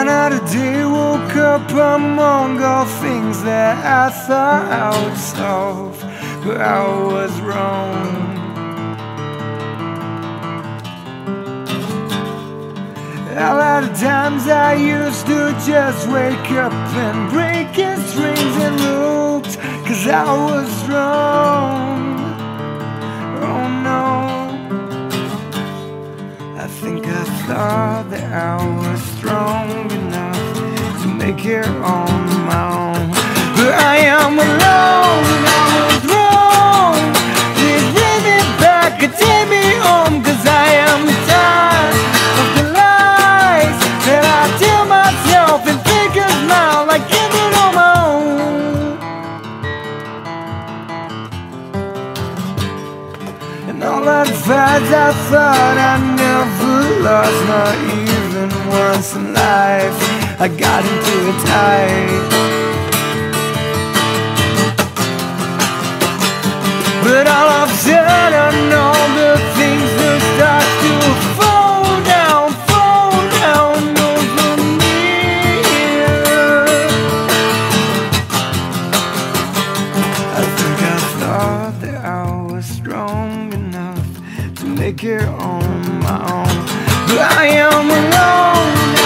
Another day woke up among all things that I thought I would solve, but I was wrong. A lot of times I used to just wake up and break his strings and loops, 'cause I was wrong. Oh no, I think I thought that I was strong enough to make it on my own, but I am alone. I was wrong. Please bring me back and take me home, 'cause I am tired of the lies that I tell myself and think a smile like give it on my own. And all that fights I thought I never lost, not even once in life. I got into it tight, but all of a sudden all the things that start to fall down over me. I think I thought that I was strong enough to make it on my own, but I am alone.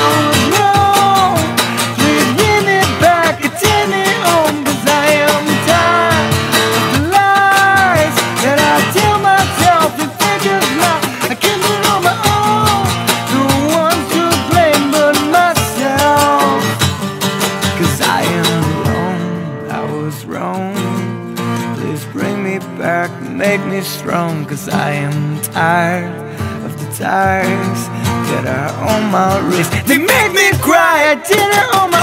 Please bring me back and take me home, 'cause I am tired of the lies that I tell myself and think it's not. I can't do it on my own. No one to blame but myself, 'cause I am alone. I was wrong. Please bring me back, make me strong, 'cause I am tired of the ties that are on my wrist. They make me cry, I did it on my